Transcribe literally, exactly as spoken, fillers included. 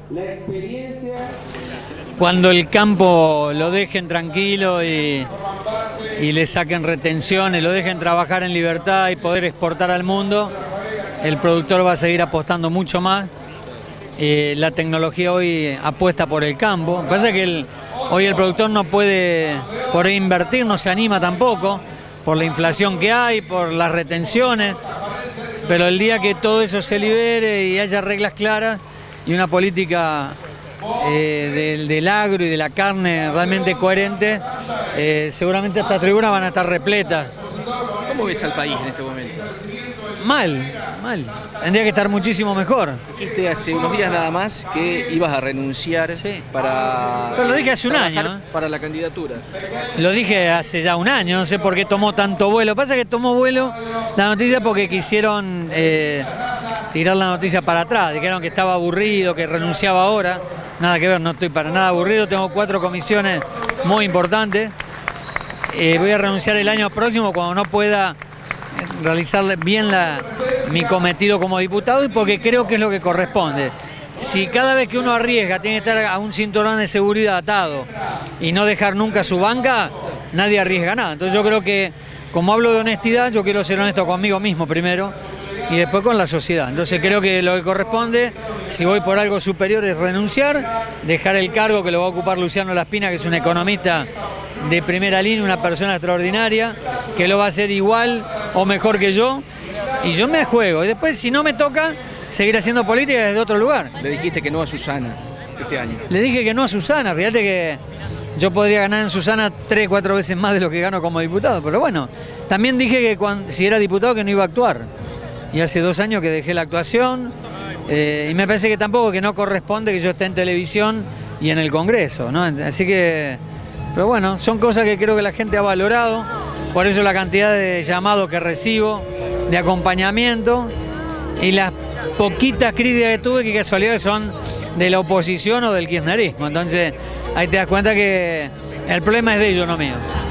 La experiencia... Cuando el campo lo dejen tranquilo y, y le saquen retenciones, lo dejen trabajar en libertad y poder exportar al mundo, el productor va a seguir apostando mucho más. Eh, la tecnología hoy apuesta por el campo. Lo que pasa es que el, hoy el productor no puede por invertir, no se anima tampoco, por la inflación que hay, por las retenciones, pero el día que todo eso se libere y haya reglas claras y una política eh, del, del agro y de la carne realmente coherente, eh, seguramente estas tribunas van a estar repletas. ¿Cómo ves al país en este momento? Mal, mal. Tendría que estar muchísimo mejor. Dijiste hace unos días nada más que ibas a renunciar sí. para... Pero lo dije hace un año, ¿eh? Para la candidatura. Lo dije hace ya un año, no sé por qué tomó tanto vuelo. Lo que pasa es que tomó vuelo la noticia porque quisieron eh, tirar la noticia para atrás. Dijeron que estaba aburrido, que renunciaba ahora. Nada que ver, no estoy para nada aburrido. Tengo cuatro comisiones muy importantes. Eh, voy a renunciar el año próximo cuando no pueda realizar bien la, mi cometido como diputado, y porque creo que es lo que corresponde. Si cada vez que uno arriesga tiene que estar a un cinturón de seguridad atado y no dejar nunca su banca, nadie arriesga nada. Entonces yo creo que, como hablo de honestidad, yo quiero ser honesto conmigo mismo primero y después con la sociedad. Entonces creo que lo que corresponde, si voy por algo superior, es renunciar, dejar el cargo que lo va a ocupar Luciano Laspina, que es un economista de primera línea, una persona extraordinaria, que lo va a hacer igual o mejor que yo, y yo me juego. Y después, si no me toca, seguir haciendo política desde otro lugar. Le dijiste que no a Susana este año. Le dije que no a Susana, fíjate que yo podría ganar en Susana tres, cuatro veces más de lo que gano como diputado, pero bueno, también dije que cuando, si era diputado que no iba a actuar. Y hace dos años que dejé la actuación, eh, y me parece que tampoco que no corresponde que yo esté en televisión y en el Congreso, ¿no? Así que, pero bueno, son cosas que creo que la gente ha valorado, por eso la cantidad de llamados que recibo, de acompañamiento, y las poquitas críticas que tuve, que casualidad son de la oposición o del kirchnerismo. Entonces ahí te das cuenta que el problema es de ellos, no mío.